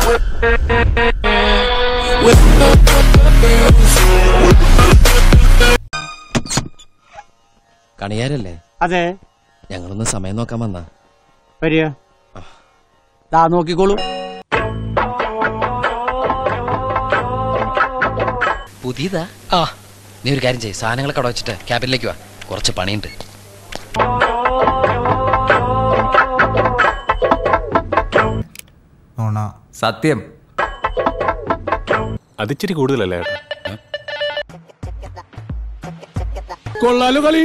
കണിയാരല്ലേ? അതെ. ഞങ്ങളൊന്ന് സമയം നോക്കാൻ വന്നാ. വരിക. ദാ നോക്കിക്കോളൂ. പുതിയതാ? ആ, നീ ഒരു കാര്യം ചെയ്യ്, സാധനങ്ങളൊക്കെ അവിടെ വെച്ചിട്ട് ക്യാബിനിലേക്ക് വാ, കുറച്ച് പണിയുണ്ട്. സത്യം അതിച്ചിരി കൂടുതലല്ലേ? കൊള്ളാലോ കളി.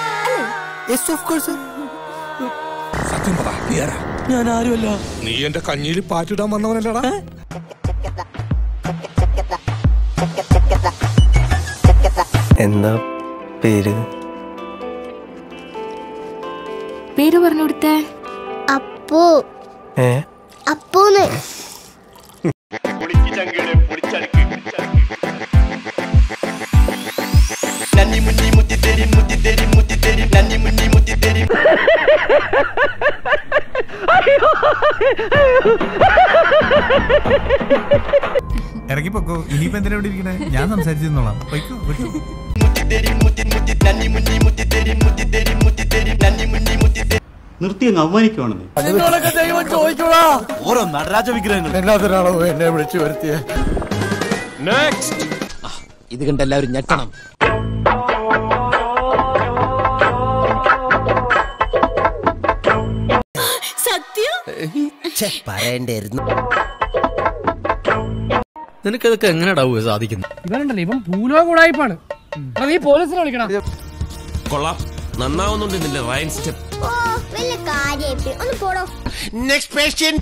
സത്യം പറ, നീ ആരാ? ഞാൻ ആരുമല്ല. നീ എന്റെ കഞ്ഞിയിൽ പാറ്റിടാൻ വന്നവനല്ലടാ. എന്താ പേര്? പേര് പറഞ്ഞു കൊടുത്തേ. അപ്പു. അപ്പൂന്ന്. ഇറങ്ങി പൊക്കോ. ഇനിയിപ്പോ എന്തിനാ ഇവിടെ ഇരിക്കണേ? ഞാൻ സംസാരിച്ചിരുന്നോളാം. നിർത്തി അങ്ങ് അവമാനിക്കുവാണെന്ന്. ഓരോ നടരാജ വിഗ്രഹങ്ങൾ എന്നാത്തിനാണോ എന്നെ വിളിച്ചു വരുത്തിയ? ഇത് കണ്ട് എല്ലാവരും ഞെട്ടണം. പറയണ്ടായിരുന്നു. നിനക്കതൊക്കെ എങ്ങനെയാ സാധിക്കുന്നത്? ഇവനുണ്ടല്ലോ, ഇവൻ ഭൂലോകൂടായ്പാണ്. നീ പോലീസിനെ വിളിക്കണം. കൊള്ളാം, നന്നാവുന്നുണ്ട് നിന്റെ റൈൻ സ്റ്റെപ്പ്. ഒന്ന് പോടോ. Next patient.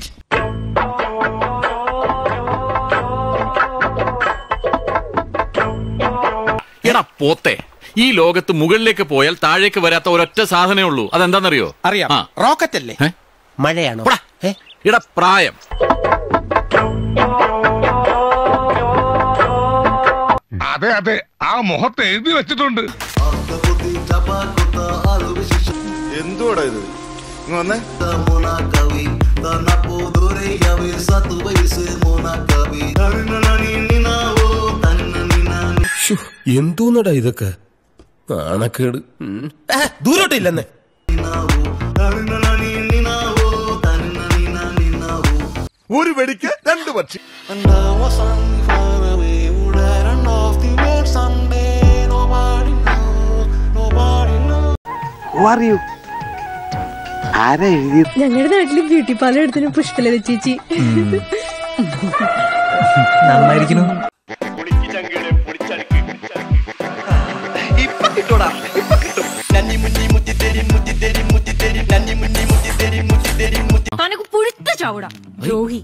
എടാ പോത്തെ, ഈ ലോകത്ത് മുകളിലേക്ക് പോയാൽ താഴേക്ക് വരാത്ത ഒരൊറ്റ സാധനമേ ഉള്ളൂ. അതെന്താണെന്നറിയോ? അറിയാം. റോക്കറ്റ് അല്ലേ? മഴയാണോ? എടാ പ്രായം. അതെ അതെ, ആ മുഖത്ത് എഴുതി വെച്ചിട്ടുണ്ട്. എന്തുവാടാ ഇത്? വന്നേ. എന്തോന്നടാ ഇതൊക്കെ? നാണക്കേട്. ദൂരോട്ടില്ലെന്നേ. ഒരു വെടിക്ക് രണ്ട് പക്ഷി. ഞങ്ങളുടെ നാട്ടില് ബ്യൂട്ടി പാർലർ എടുത്തിന് പുഷ്പലത ചേച്ചി. നന്നായിരിക്കുന്നു. പുഴുത്ത ചാവടാ ദ്രോഹി.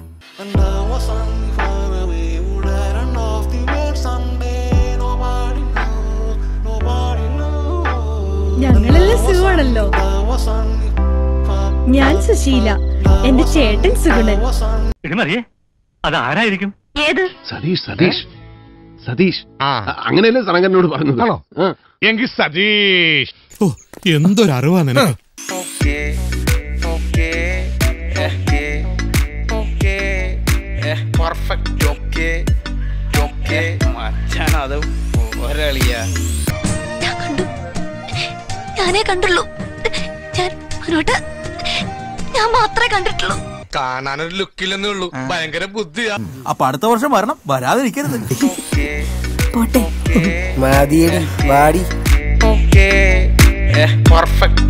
ഞങ്ങളെല്ലാം സുഖമാണല്ലോ. ഞാൻ സുശീല, എന്റെ ചേട്ടൻ സുഗുണൻ. അതാരായിരിക്കും? ഏത്? സതീഷ് സതീഷ് സതീഷ്. അങ്ങനെയല്ലേ സനകനോട് പറഞ്ഞത്? ആണോ? എങ്കിൽ സതീഷ്. ഓ, എന്തൊരറിവാ നിനക്ക്. ഞാനേ കണ്ടുള്ളൂ. ഞാൻ മാത്രമേ കണ്ടിട്ടുള്ളൂ. കാണാനൊരു ലുക്കില്ലെന്നേ ഉള്ളൂ, ഭയങ്കര ബുദ്ധിയാ. അപ്പൊ അടുത്ത വർഷം വരണം, വരാതിരിക്കരുത്. പോട്ടെ. മതിയടി വാടി. പെർഫെക്റ്റ്.